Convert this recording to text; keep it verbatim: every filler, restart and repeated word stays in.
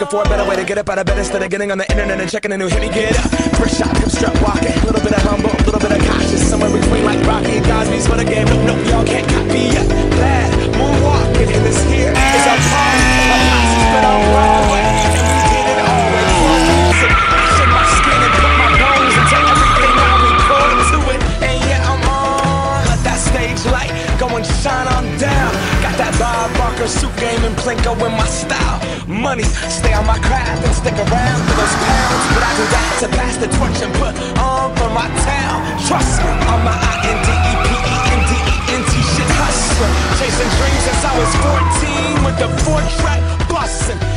looking for a better way to get up out of bed instead of getting on the internet and checking a new hit. Me get up, first shot, come strut walking. A little bit of humble, a little bit of cautious, somewhere between like Rocky and Cosby's for the game. Nope, nope, y'all can't copy yet. Glad moonwalking, and this here is a part of houses, but I'm wrong. And we did it all with one music. Shed my skin and put my bones into everything I record to it. And yeah, I'm on. Let that stage light go and shine on down. Got that Bob Barker suit game and Plinko in my style. Money, stay on my craft and stick around for those pounds. But I do that to pass the torch and put on for my town. Trust me, on my I N D E P E N D E N T shit hustler. Chasing dreams since I was fourteen with the four track bustin'.